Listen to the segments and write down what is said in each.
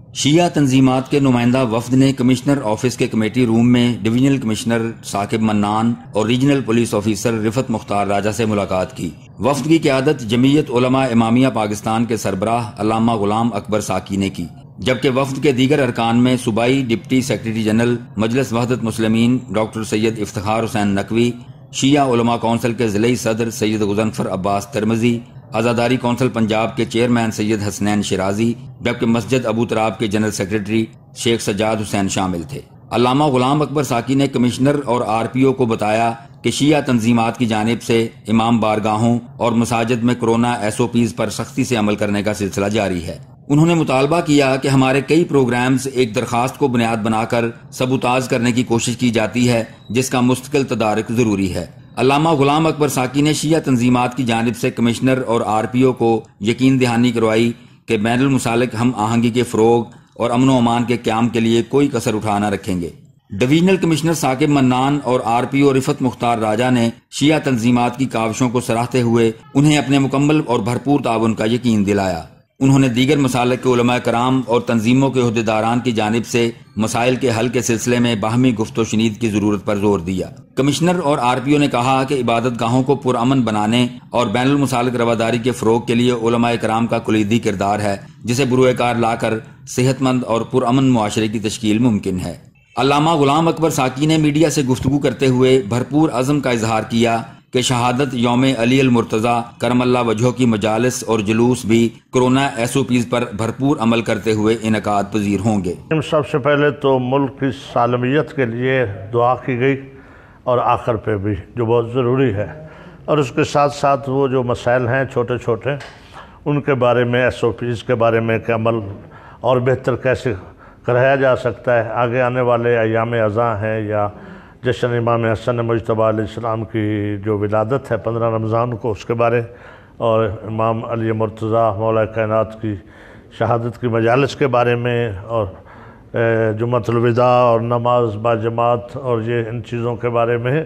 شیعہ تنظیمات کے نمائندہ وفد نے کمشنر آفس کے کمیٹی روم میں ڈویژنل کمشنر ثاقب منان اور ریجنل پولیس آفیسر رفت مختار راجہ سے ملاقات کی۔ وفد کی قیادت جمعیت علماء امامیہ پاکستان کے سربراہ علامہ غلام اکبر ساکی نے کی، جبکہ وفد کے دیگر ارکان میں صوبائی deputy secretary general Majlis Wahdat Muslimeen doctor Syed Iftikhar Hussain Naqvi, Shia Ulema council کے ضلعی صدر سید غضنفر عباس ترمذی، آزاداری کونسل پنجاب کے چیئرمین سید حسنین شیرازی، جبکہ مسجد ابو تراب کے جنرل سیکریٹری شیخ سجاد حسین شامل تھے۔ علامہ غلام اکبر ساکی نے کمشنر اور آر پی او کو بتایا کہ شیعہ تنظیمات کی جانب سے امام بارگاہوں اور مساجد میں کورونا SOPs پر سختی سے عمل کرنے کا سلسلہ جاری ہے۔ انہوں نے مطالبہ کیا کہ ہمارے کئی پروگرامز ایک درخواست کو بنیاد بنا کر سبوتاژ کرنے کی کوشش کی جاتی ہے، جس کا مستقل تدارک ضروری ہے۔ علامہ غلام اکبر ساکی نے شیعہ تنظیمات کی جانب سے کمشنر اور آر پی او کو یقین دہانی کروائی کہ بین المسالک ہم آہنگی کے فروغ اور امن و امان کے قیام کے لیے کوئی کسر اٹھا نہ رکھیں گے۔ ڈویژنل کمشنر ثاقب منان اور آر پی او رفت مختار راجہ نے شیعہ تنظیمات کی کاوشوں کو سراہتے ہوئے انہیں اپنے مکمل اور بھرپور تعاون کا یقین دلایا۔ انہوں نے دیگر مسالک کے علماء کرام اور تنظیموں کے عہدیداران کی جانب سے مسائل کے حل کے سلسلے میں باہمی گفت و شنید کی ضرورت پر زور دیا۔ کمشنر اور آر پی او نے کہا کہ عبادت گاہوں کو پرامن بنانے اور بین المسالک رواداری کے فروغ کے لیے علماء کرام کا کلیدی کردار ہے، جسے بروئے کار لا کر صحت مند اور پرامن معاشرے کی تشکیل ممکن ہے۔ علامہ غلام اکبر ساکی نے میڈیا سے گفتگو کرتے ہوئے بھرپور عزم کا اظہار کیا کہ شہادت یوم علی المرتضیٰ کرم اللہ وجہہ کی مجالس اور جلوس بھی کورونا SOPs پر بھرپور عمل کرتے ہوئے انعقاد پذیر ہوں گے۔ سب سے پہلے تو ملک کی سالمیت کے لیے دعا کی گئی اور آخر پہ بھی، جو بہت ضروری ہے، اور اس کے ساتھ ساتھ وہ جو مسائل ہیں چھوٹے چھوٹے ان کے بارے میں SOPs کے بارے میں کہ عمل اور بہتر کیسے کرایا جا سکتا ہے۔ آگے آنے والے ایام اذاں ہیں یا جشن امام حسن مجتبیٰ علیہ السلام کی جو ولادت ہے 15 رمضان کو، اس کے بارے، اور امام علی مرتضیٰ مولا کائنات کی شہادت کی مجالس کے بارے میں، اور جمعۃ الوداع اور نماز با جماعت اور یہ ان چیزوں کے بارے میں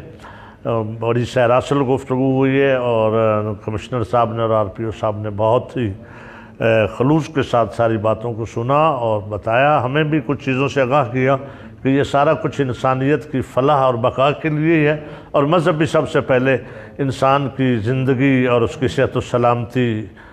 بڑی سیراسل گفتگو ہوئی ہے، اور کمشنر صاحب نے اور آر پی او صاحب نے بہت ہی خلوص کے ساتھ ساری باتوں کو سنا اور بتایا، ہمیں بھی کچھ چیزوں سے آگاہ کیا کہ یہ سارا کچھ انسانیت کی فلاح اور بقا کے لیے ہی ہے، اور مذہب بھی سب سے پہلے انسان کی زندگی اور اس کی صحت و سلامتی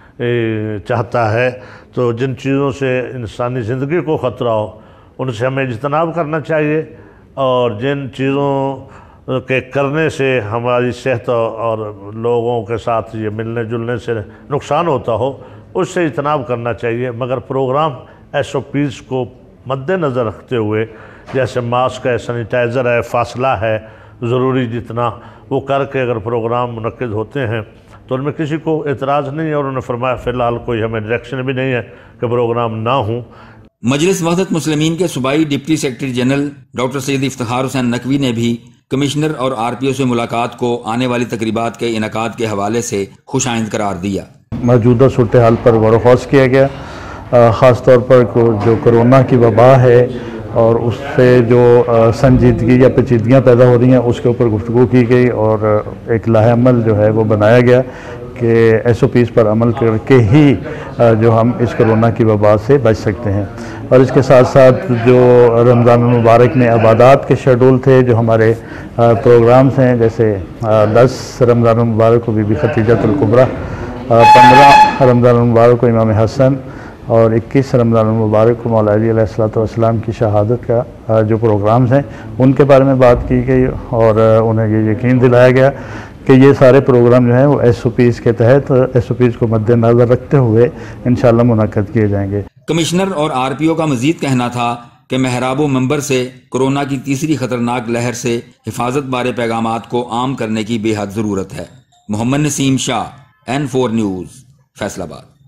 چاہتا ہے۔ تو جن چیزوں سے انسانی زندگی کو خطرہ ہو ان سے ہمیں اجتناب کرنا چاہیے، اور جن چیزوں کے کرنے سے ہماری صحت اور لوگوں کے ساتھ یہ ملنے جلنے سے نقصان ہوتا ہو اس سے اجتناب کرنا چاہیے۔ مگر پروگرام SOPs کو مد نظر رکھتے ہوئے، جیسے ماسک ہے، سینیٹائزر ہے، فاصلہ ہے، ضروری جتنا وہ کر کے اگر پروگرام منعقد ہوتے ہیں تو ان میں کسی کو اعتراض نہیں ہے، اور انہوں نے فرمایا فی الحال کوئی ہمیں ڈائریکشن بھی نہیں ہے کہ پروگرام نہ ہوں۔ مجلس وحدت مسلمین کے صوبائی deputy secretary general doctor Syed Iftikhar Hussain Naqvi نے بھی کمشنر اور آر پی او سے ملاقات کو آنے والی تقریبات کے انعقاد کے حوالے سے خوش آئند قرار دیا۔ موجودہ صورتحال پر غور و خوض کیا گیا، خاص طور پر جو کرونا کی وبا ہے اور اس سے جو سنجیدگی یا پیچیدگیاں پیدا ہو رہی ہیں اس کے اوپر گفتگو کی گئی، اور ایک لاہ عمل جو ہے وہ بنایا گیا کہ SOPs پر عمل کر کے ہی جو ہم اس کرونا کی وبا سے بچ سکتے ہیں۔ اور اس کے ساتھ ساتھ جو رمضان المبارک میں عبادات کے شیڈول تھے، جو ہمارے پروگرامز ہیں، جیسے 10 رمضان المبارک کو بی بی خدیجۃ الکبریٰ، 15 رمضان المبارک کو امام حسن، اور 21 رمضان المبارک کو مولا علی علیہ السلام کی شہادت کا جو پروگرامز ہیں ان کے بارے میں بات کی گئی، اور انہیں یہ یقین دلایا گیا کہ یہ سارے پروگرام جو ہیں وہ SOPs کے تحت SOPs کو مد نظر رکھتے ہوئے انشاءاللہ منعقد کیے جائیں گے۔ کمشنر اور آر پی او کا مزید کہنا تھا کہ محراب و منبر سے کورونا کی تیسری خطرناک لہر سے حفاظت بارے پیغامات کو عام کرنے کی بے حد ضرورت ہے۔ محمد نسیم شاہ، N4 نیوز، فیصل آباد۔